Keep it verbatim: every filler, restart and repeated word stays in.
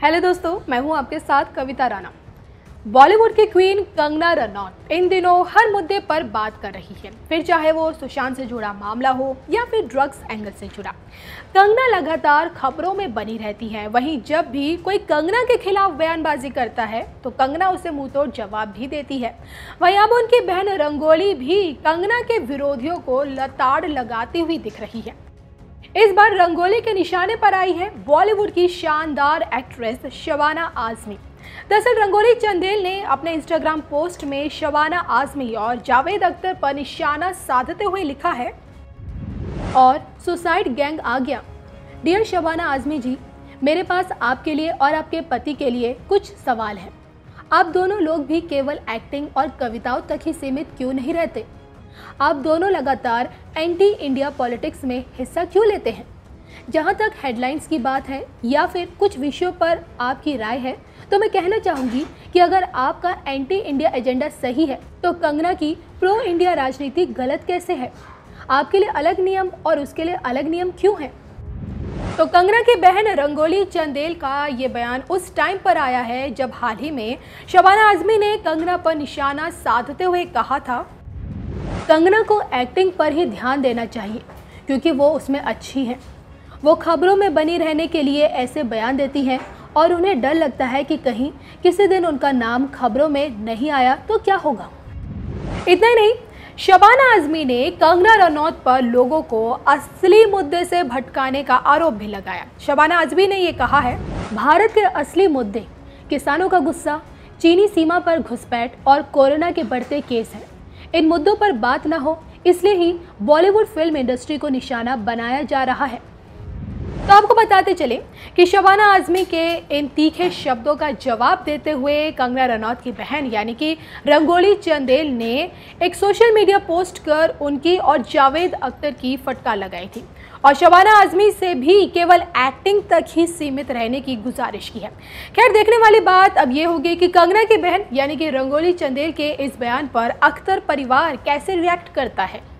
Hello दोस्तों, मैं हूं आपके साथ कविता राणा। बॉलीवुड की क्वीन कंगना रनौत इन दिनों हर मुद्दे पर बात कर रही है, फिर चाहे वो सुशांत से जुड़ा मामला हो या फिर ड्रग्स एंगल से जुड़ा। कंगना लगातार खबरों में बनी रहती है। वहीं जब भी कोई कंगना के खिलाफ बयानबाजी करता है तो कंगना उसे मुंह तोड़ जवाब भी देती है। वहीं अब उनकी बहन रंगोली भी कंगना के विरोधियों को लताड़ लगाती हुई दिख रही है। इस बार रंगोली के निशाने पर आई है बॉलीवुड की शानदार एक्ट्रेस शबाना आजमी। दरअसल रंगोली चंदेल ने अपने इंस्टाग्राम पोस्ट में शबाना आजमी और जावेद अख्तर पर निशाना साधते हुए लिखा है, और सुसाइड गैंग आ गया। डियर शबाना आजमी जी, मेरे पास आपके लिए और आपके पति के लिए कुछ सवाल हैं। आप दोनों लोग भी केवल एक्टिंग और कविताओं तक ही सीमित क्यों नहीं रहते? आप दोनों लगातार एंटी इंडिया पॉलिटिक्स में हिस्सा क्यों लेते हैं? जहां तक हेडलाइंस की बात है या फिर कुछ विषयों पर आपकी राय है, तो मैं कहना चाहूँगी कि अगर आपका एंटी इंडिया एजेंडा सही है तो कंगना की प्रो इंडिया राजनीति गलत कैसे है? आपके लिए अलग नियम और उसके लिए अलग नियम क्यों है? तो कंगना की बहन रंगोली चंदेल का ये बयान उस टाइम पर आया है जब हाल ही में शबाना आजमी ने कंगना पर निशाना साधते हुए कहा था, कंगना को एक्टिंग पर ही ध्यान देना चाहिए क्योंकि वो उसमें अच्छी हैं। वो खबरों में बनी रहने के लिए ऐसे बयान देती हैं और उन्हें डर लगता है कि कहीं किसी दिन उनका नाम खबरों में नहीं आया तो क्या होगा। इतना ही नहीं, शबाना आजमी ने कंगना रनौत पर लोगों को असली मुद्दे से भटकाने का आरोप भी लगाया। शबाना आजमी ने ये कहा है, भारत के असली मुद्दे किसानों का गुस्सा, चीनी सीमा पर घुसपैठ और कोरोना के बढ़ते केस हैं। इन मुद्दों पर बात न हो, इसलिए ही बॉलीवुड फिल्म इंडस्ट्री को निशाना बनाया जा रहा है। तो आपको बताते चले कि शबाना आजमी के इन तीखे शब्दों का जवाब देते हुए कंगना रनौत की बहन यानी कि रंगोली चंदेल ने एक सोशल मीडिया पोस्ट कर उनकी और जावेद अख्तर की फटकार लगाई थी और शबाना आजमी से भी केवल एक्टिंग तक ही सीमित रहने की गुजारिश की है। खैर, देखने वाली बात अब ये होगी कि कंगना की बहन यानी कि रंगोली चंदेल के इस बयान पर अख्तर परिवार कैसे रिएक्ट करता है।